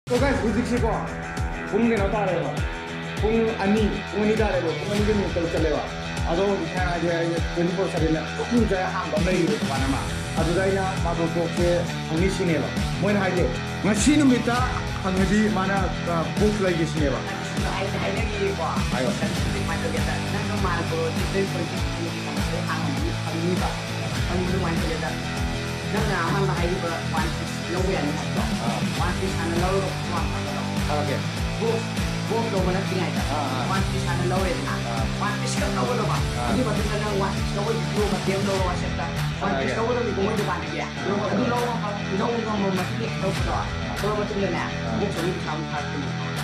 So guys, hujikse ko pung keno tare ba pung ani tare ba pung ani ni to chale ba ado ikha je 24/7 na pung ja hang ba mai ro ba na ma ado dai na ma do ko ke ani sine ba moi na haje ngasi numita hangdi mana book lai ge sine ba ai na ki ba ayo ma to ge ta na no ma ko ti ko ti ni ba ang ni ma to ge ta na na hang ba ai ba one lâu về này đó, one piece ăn lâu rồi, ok, buông đồ mà nó kia này, one piece ăn lâu rồi nè, one piece không lâu đâu mà, nhưng mà chúng ta đang one piece lâu rồi, lâu mà tiêm lâu mà xem ta, one piece lâu rồi thì cũng mới được bàn gì à, lâu mà đi lâu mà cái lâu rồi, lâu mà chúng ta nè, buông số đi thăm thăm đi,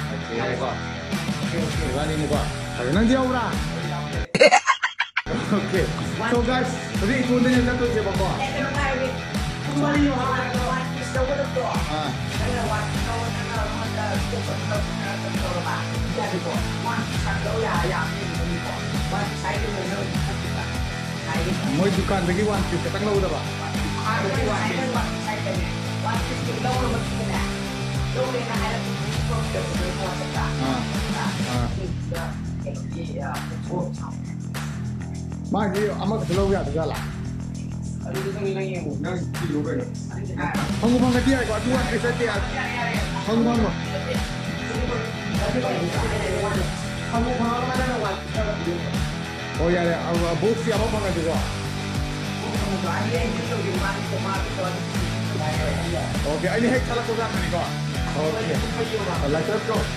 ok, bạn đi mua qua, phải năng điêu ra, ok, so guys, tadi itu dia yang tu siapa kau? Kembali đâu có được rồi. Đây là quạt đâu nó là cái phần đâu nó mà ra được rồi. Quạt sang đâu là thì mình có. Quạt sai cái người nơi này. Mỗi dukaan bagi quạt thì cái lâu đâu ạ? Hai cái quạt sai cái này. Quạt thì lâu rồi mình cái này. Lâu đây là hay là không được người mua tất cả. Mai cái amat lâu ya được là. Không có cái kia có đua cái xe kia không ngon mà oh ya ya bố siapa mana juga oke ini hek salah program ini kok oke lah terus kok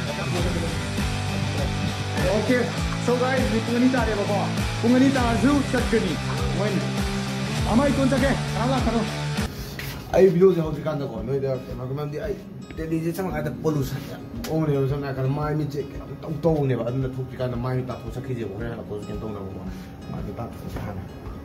oke so guys di penganita ada apa penganita zoo terkini main amai kon take ala karo ai video je hoji kan da ko noi da ma ko mam di ai te di je chang ai da pollution ya ong ne so na kan mai mi che tong tong ne ba an da thuk kan mai mi ta thuk sakhi je bo ne la ko ken tong da ko ma di ta sa ha na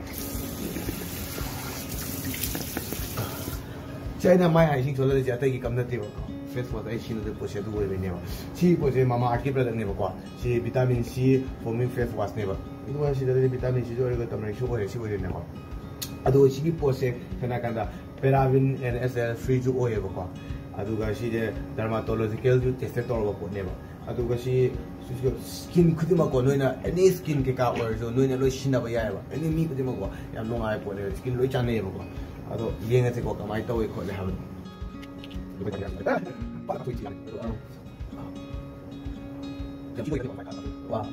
chai na mai ai sing so le ja ta ki kam na ti ba ko face was ai shin de po se du we ne ba chi po je Mamaearth ki product ne ba ko chi vitamin C foaming face wash ne ba idu wa si da vitamin C jo ga tam rai shu ko si bo ne ba adu sigi pose kana kanda paraben NSL free ju oye ba adu ga si de dermatological ju test tor ba po ne ba adu ga si skin khudima ko noina any skin ke ka or jo noina lo shina ba ya ba any mi khudima ko yam no ai po ne skin lo chane ba ko adu yenga te ko kamai to ko le ha wow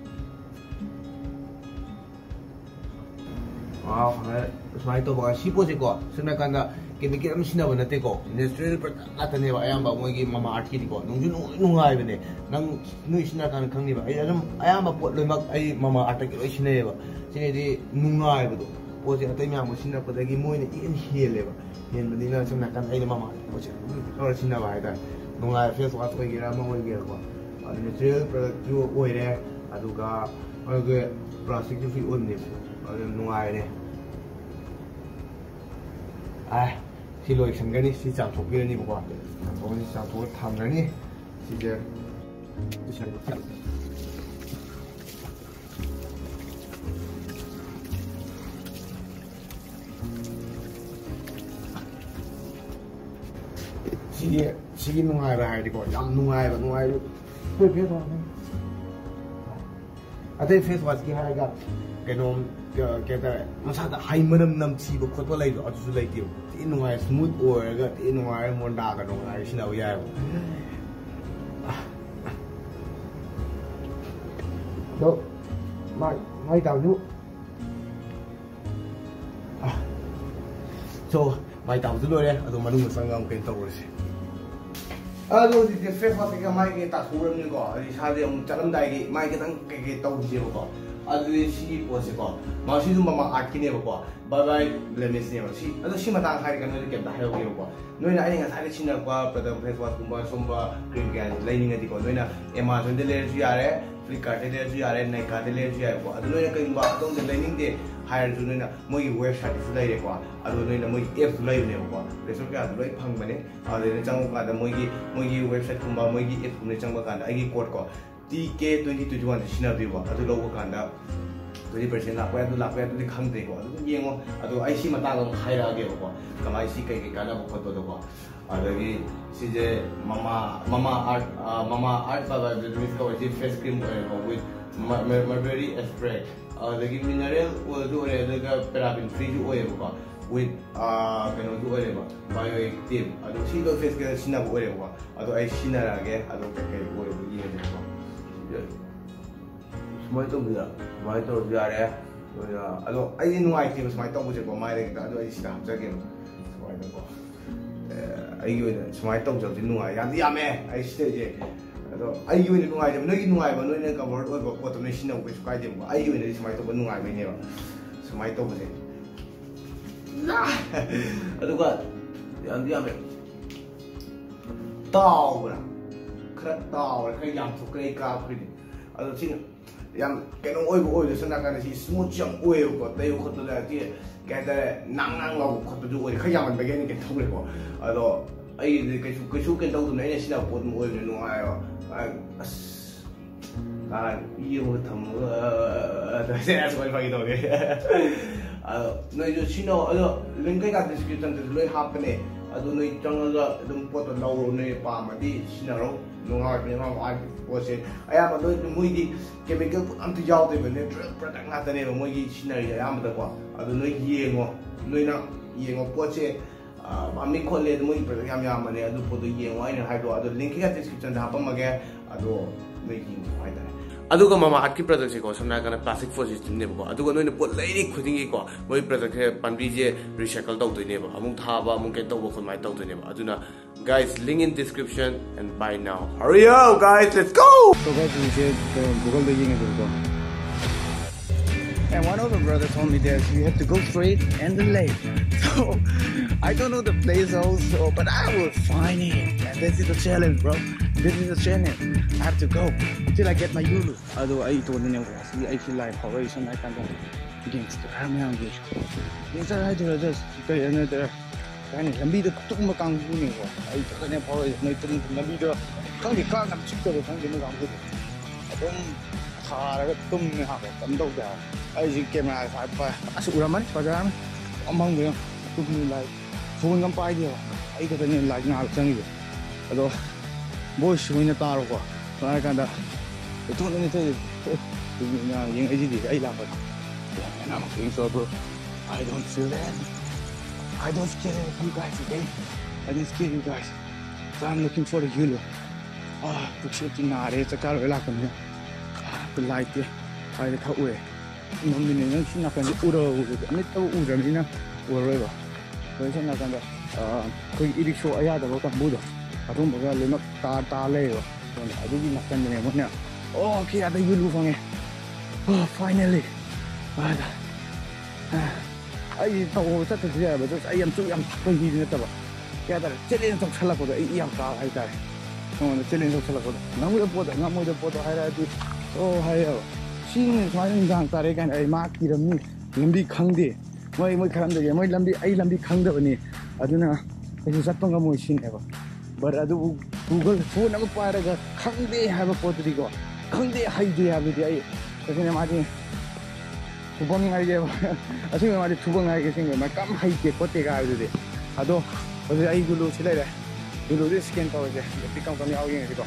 wow semai to ba sipo je ko suna kanda chemical am sina bana te ko natural product atane ba ayam ba moi gi Mamaearth ki ko nungju nungai bane nang nui sina kan khangni ba ayam ba pot loimak ai Mamaearth ki loi sine ba sine di nungai ba do po je atai myam sina pa da gi moi ne in hele ba hen ba dina suna kan ai Mamaearth po je or sina ba ai da nungai face wash ko gi ra mo gi ko natural product ju oi re aduga age plastic ju fi on ne nungai ne ai si loi sang gani si chang thok ni ba ko si chang thok tham gani si je si nungai ba hai di ko yam nungai pe pe ba ate face wash ki hai ga kenom kata masa da hai manam nam chi ba khotwa lai do aju lai tiu ti nungai smooth or ga ti nungai monda ga nungai sina ya do mai tao nu so mai tao du lo le adu manung sangam ken tau ri adu di face wash ga mai ke ta suram ni ko ri sa de chalam dai gi mai ke tang ke tau ji ko adu si po se ko ma si zum Mamaearth ki ne ko bye bye Blemishes ne si adu si matang hai kan ne ke da hai ko noi na ai nga sai chin na ko product face wash kumba somba cream gan lining di ko noi na Amazon de le ju ya re Flipkart de le ju ya re Nykaa de le ju ya ko adu noi na kai ba tong de lining de hire ju noi na moi website su lai re ko adu noi na moi app su lai ne ko resort ka adu lai phang bane adu ne chang ka da moi gi website kumba moi gi app ne chang ba kan ai gi code ko TK2021 sina bi wa adu lo ko kan da 20% lakwa adu di khangde ko adu yengo adu ai si mata dong khaira ge ko kamai si kai kai kana ko to ko adagi si je Mamaearth ba release ko si face cream with mercury extract adagi mineral oil do re daga paraben free oil ko with kano do oil ba bioactive adu si do face ke sina oil ko adu ai sinara ge adu kai oil ye ko Smart to be smart to be are alo ai nu ai ke smart to bu ko mai re ka alo ai sta ja ke smart to ko ai yo smart to jo nu ai ya me ai sta je alo ai yo nu ai no gi nu ai ba no ne ka word ko ko to ne sina ko ka de ba ai yo ne smart to nu ai me ne ba smart to bu je na alo ka ya me tao la kra tao ka yang to kai ka pri alo sin yang kena oil sana kan si smooth jang oil ko tayo ko to la ti kada nang lo ko to oil khayaman ba gen ke thole ko ado ai ke su ke to ne sina pot mo oil no ayo as kan iyo tham da se as ko fa ito ge ado no yo sino ado link ka description te loi hap ne ado no chang ga dum pot lo ne pa ma di sina ro no ha ne ma ai was it I am a little muy chemical am to yaw de ne product na ta ne mo gi scenario ya ma da kwa ado no ye ngo no na ye ngo po che a mi ko le mo product ya ma ne ado po do ye ngo ai ne ha do ado link ka description da pa ma ge ado no gi ai da aduga Mamaearth ki product ko samna kana plastic foil system ne ko aduga no ne pot lai khuding ko moi product he panbi je recycle tau doi ne ba amung tha ba amung ke tau ba khon mai tau doi ne ba aduna guys link in description and buy now hurry up guys let's go so guys we said Google the ying go and one of the brothers told me that you have to go straight and then left so I don't know the place also but I will find it and this is the challenge bro this is the challenge I have to go until I get my yulu although I told them I feel like operation I can't go against the army on this yes I do just stay another cái này làm đi được tung mà càng vui nhiều quá, ai cho nên phao này nơi tung làm đi được, không thì càng làm chụp được không thì nó càng vui, cũng thà là cái tung này học tấm đâu cả, ai chỉ kem là phải sụp ra mất, phải ra, ông mong được, tung như lại, phun ngắm bay đi, ai cho nên lại ngào chân gì, rồi, bôi xuống như ta rồi quá, ai càng đã, cái tung như thế, những cái gì ai làm vậy, I'm feeling so bro, I don't feel that. I don't scare you guys, okay? I don't scare you guys. So I'm looking for the yellow. Ah, pagsitin na rin sa kalawala kami. The light eh. Ay ka uwi. Nung minyan sinakan ni uro. Amit tawo uro mina. Uro ba. So isa na kanda. Kung idik so ayada ko kan budo. Atong baga limak ta-tale ba. So ado di nakan ni mo na. Oh, okay, ada yellow fang eh. Oh, finally. Ada. I told that because I am too young to be in the tower. Gather chilling of Salapo, a young car, I die. On the chilling of Salapo. Now with the photo, not with the photo, I did. Oh, hi, seeing is finding down Tarek and I marked it on me. Lambi Kandi. My Kandi, my Lambi, I Lambi Kandani. I don't know. It is a tongue machine ever. But I do Google phone number Paraga. Kandi have a photo to go. Kandi hide the other day. I can imagine. 두번 알게 아침에 말이 두번 알게 생겨 막 깜하이게 꽃대가 알지 아도 어제 아이글로 실례래 이로도 스캔 타고 이제 삐까 감이 아우게 이거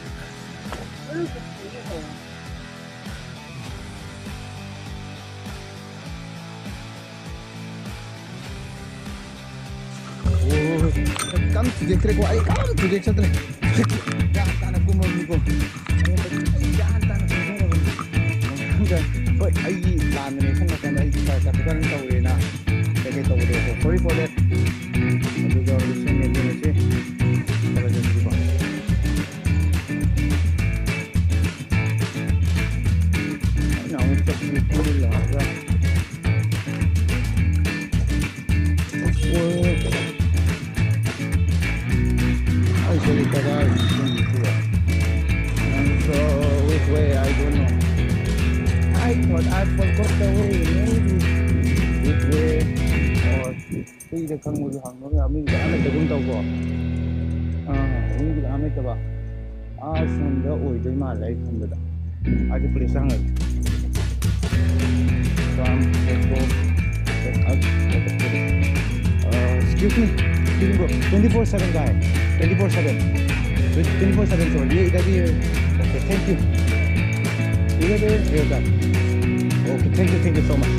오 깜짝이야 그리고 아이 깜짝이야 쳤더니 야 나는 구멍이고 야 나는 구멍이고 I làm này không có cái phải tập cái tàu này nè cái tàu này sorry for that bây giờ đi xem này chứ bây giờ đi vào nào mình tập đi thôi là ra I should have got out and so which way I don't know I thought I forgot the way, maybe which way or khi được con mùi hàng nó mình đã làm được không tàu của mình đã làm được ba xong đó ôi tôi mà lấy không được ai chụp được sang rồi Let's go. Excuse me, bro. 24/7 guy. 24/7. 24/7 so okay, thank you. Okay, thank you so much.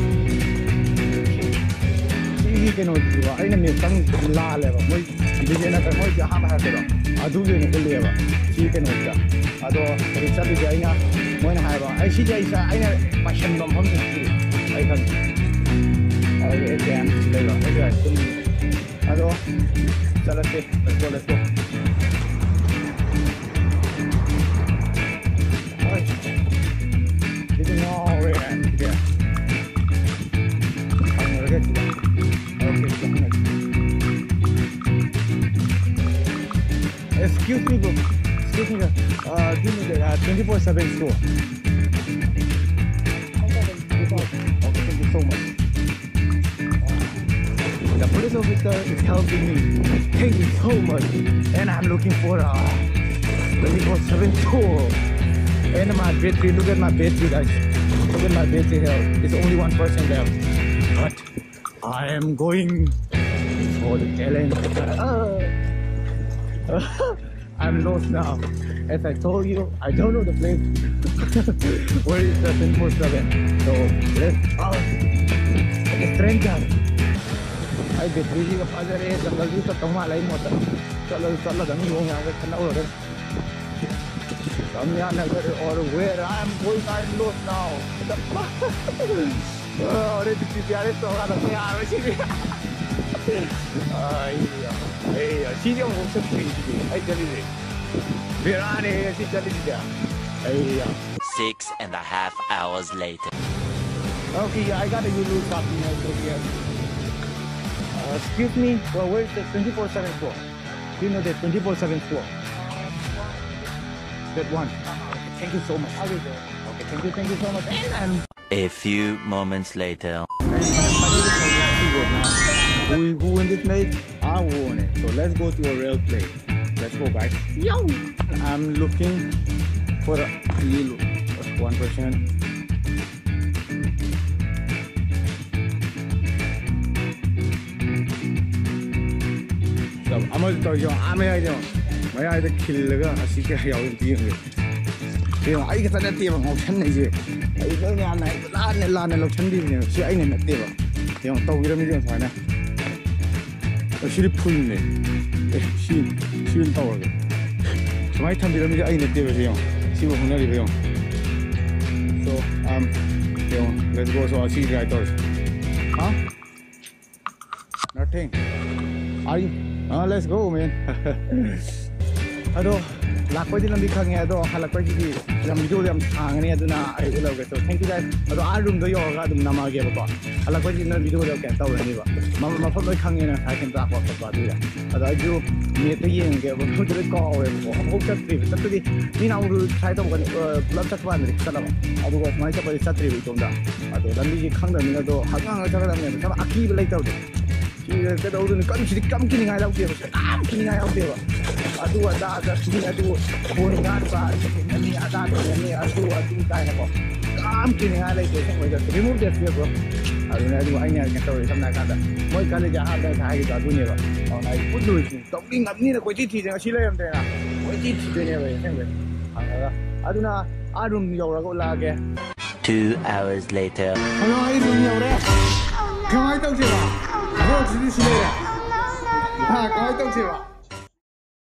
See, can I need some la level. My business at my job has it. I do it in the level. See, can I do it's up to China. When I have I see, I machine from home to see. I can again later. Hello, let's go. Excuse me, bro. Give me the 24/7 store. Okay, thank you so much. The police officer is helping me. Thank you so much. And I'm looking for a 24/7 store. And my battery, look at my battery, guys. Look at my battery here. It's only 1% left. But I am going for the challenge. I'm lost now. As I told you, I don't know the place. Where is the 24/7? So let's stranger. I get busy with other areas. I'm going to come out like more. Or where I'm going, I'm lost now. Six and a half hours later. Okay, I got a Yulu shopping over here. Excuse me, well, where's the 24/7 store? Do you know the 24/7 store? That one. Thank you so much. Okay, thank you so much. And A few moments later. who won this place? I won it. So let's go to a real place. Let's go, guys. Yo! I'm looking for a Yulu. 1%. So I'm going to tell you, I'm going to kill the guy. I see the hell in the I get that table of 10 years. I don't know, land of 10 years. She ain't in the table. You don't talk with a million. She pulled me. She will power. So my time to be in the table. She will not be on. So, let's go. So I'll see you guys. Huh? Nothing. Are you? Let's go, man. Hello. Lakpati lambi khange ado halakpati di lambi jo yam thangani aduna ai uloge so thank you guys ado a room do yoga adum namage ba halakpati na video do kan tawrani ba ma phot loi khange na I can talk about ba du ya ado ai ju me te yeng ge ba phot loi ko we ba ho tat tri tat tri ni na uru try to ba club tat ba ni sala ba ado ko mai ta ba tat tri bi tom da ado lambi ji khang da ni do hagang ga ga ni sa aki ba lai taw de shi ke do du ni kam shi kam ki ni ngai lau de ba kam ki ni ngai lau de ba adu ada sini adu boningan ba ini ada ini adu kai na ko kam kini ngai lai de ko ga remove that fear bro adu na adu ai nya ka taw samna ka da moi ka le ja ha da thai ga du ne ba au nai put lu chi tong king ngam ni na ko chi thi ja shi lai am de na ko chi thi de ne ba ne ba adu na arum yaw ra ko la ke 2 hours later. hello ai rum yaw re ka mai taw chi ba ro chi shi le ha ka mai taw chi ba